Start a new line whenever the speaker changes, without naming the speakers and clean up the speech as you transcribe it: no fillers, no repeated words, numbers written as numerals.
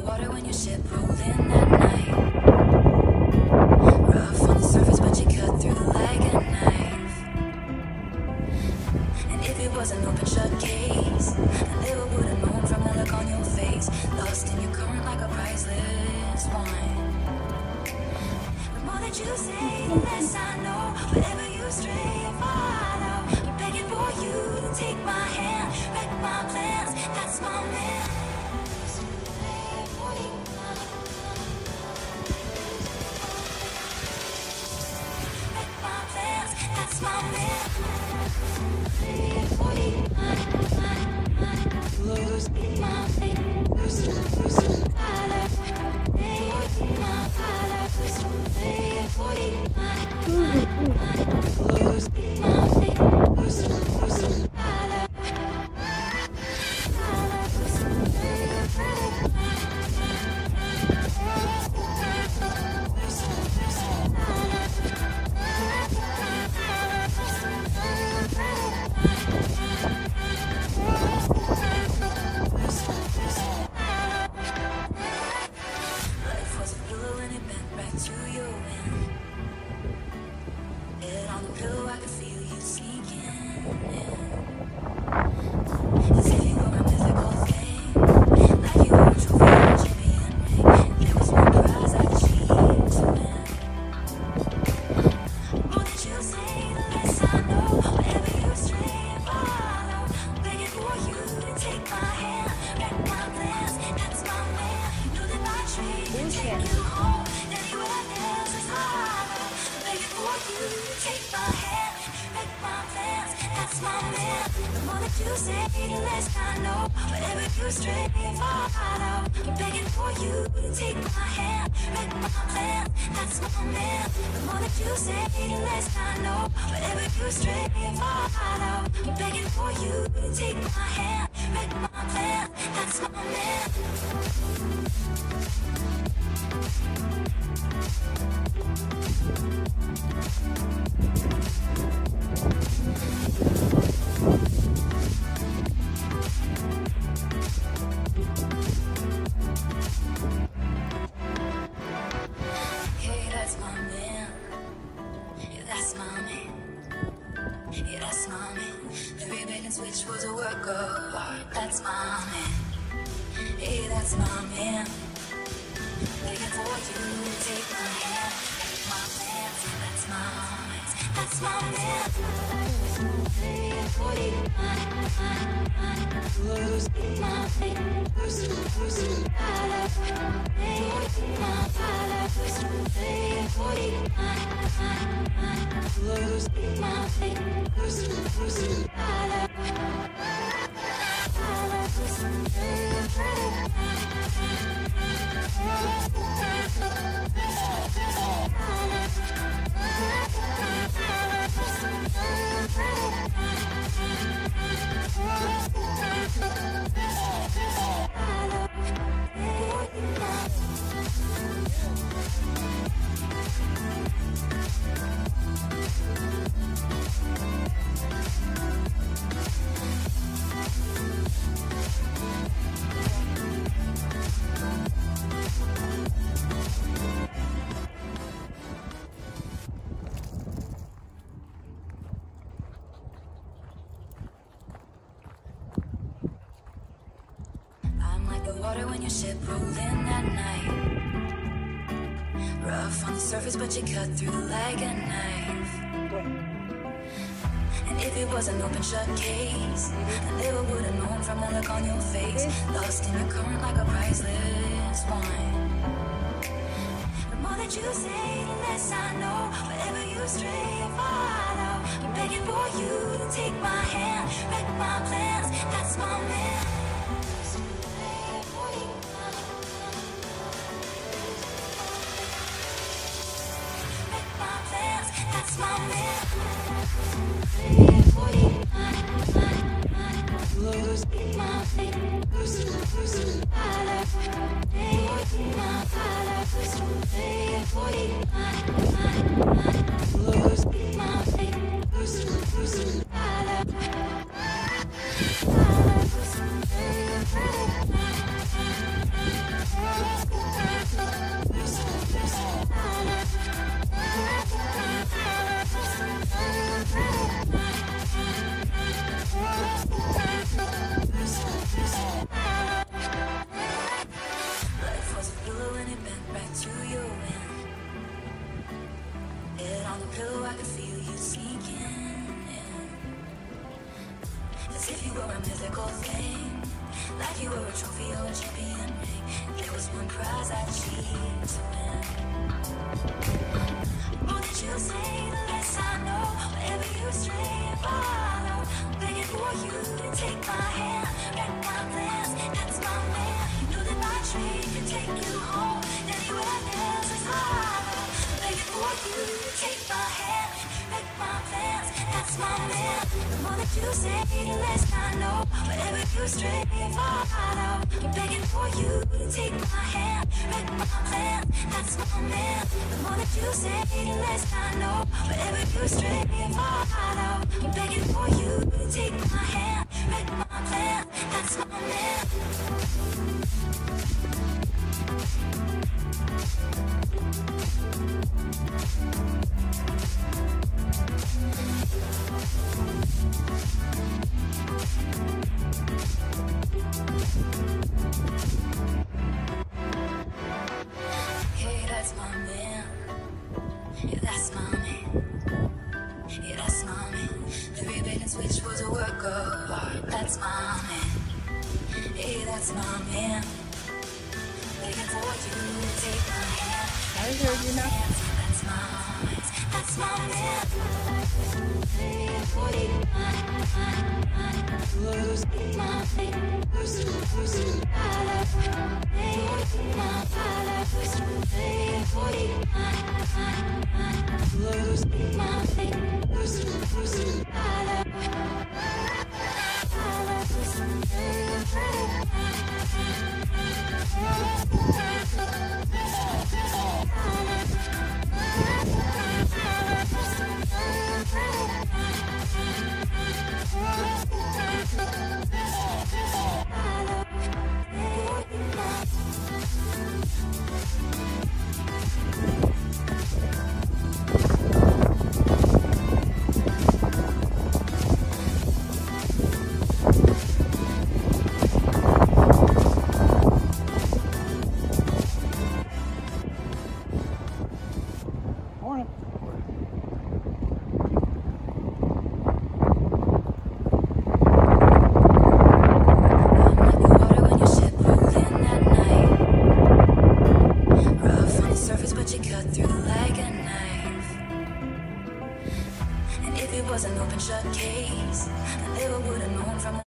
water when your ship rolled in that night. Rough on the surface, but you cut through like a knife. And if it was an open shut case, then they would have known from the look on your face. Lost in your current like a priceless wine. The more that you say, the less I know. Wherever you stray, I follow. I'm begging for you to take my hand, wreck my plans. That's my man. That's my man. Lose my faith, lose my love. My father, lose my faith, lose my love. Life was a pillow and it bent right to your end. Head on the pillow, I could feel you sneaking in. As if you were a mythical thing, like you were a trophy on Jimmy and Ring. There was one prize I achieved to win. More that you say, the less I know. Wherever you stray and follow, I'm begging for you to take my hand, wreck my plans. That's my man. You know that my trade can take you home. Anywhere else is harder. I'm begging for you to take my hand, wreck my plans. That's my man. The more that you say, the less I know. Wherever you stray and follow, I'm begging for you to take my hand, wreck my plans. That's my man. The more that you say, the less I know. Wherever you stray and follow, I'm begging for you to take my hand, wreck my plans. That's my man. Hey, that's my man. Yeah, that's my man. Yeah, that's my man. The rebate switch was a work of art. That's my man. Hey, that's my man. Begging for you to take my hand, take my plans. That's my man. That's my man. Lose my faith, lose my love. My father, lose my faith, lose my faith, lose my love. I'm like the water when your ship rolled in that night. Rough on the surface, but you cut through like a knife. And if it was an open shut case, then they would have known from the look on your face. Lost in your current like a priceless wine. The more that you say, the less I know. Wherever you stray and follow, I'm begging for you to take my hand, wreck my plans. That's my man. That's my man. Lose my faith, lose my love. My father, lose my faith, lose my faith, lose my love. Lose my faith. a mythical thing, like you were a trophy or a champion ring. There was one prize I cheated to win. More than you say, the less I know. Wherever you stray and follow, I'm begging for you to take my hand, wreck my plans. That's my man. You know that my train can take you home. Anywhere else is hollow. Begging for you to take my hand, wreck my plans. That's my man. The more that you say, the less I know. Wherever you stray and follow, I'm begging for you to take my hand, wreck my plans. That's my man. The more that you say, the less I know. Wherever you stray and follow, I'm begging for you to take my hand, wreck my plans. That's my man. Hey, that's my man. Yeah, that's my man. Yeah, that's my man. The rebate and switch was a work of art. That's my man. Hey, that's my man. Begging for you to take my hand.
I heard you now.
That's my man. Begging for you. Lose my man. Lose my love. My father. Begging for you. Lose my man. Lose my love.
Morning.
If it was an open shut case, then they would have known from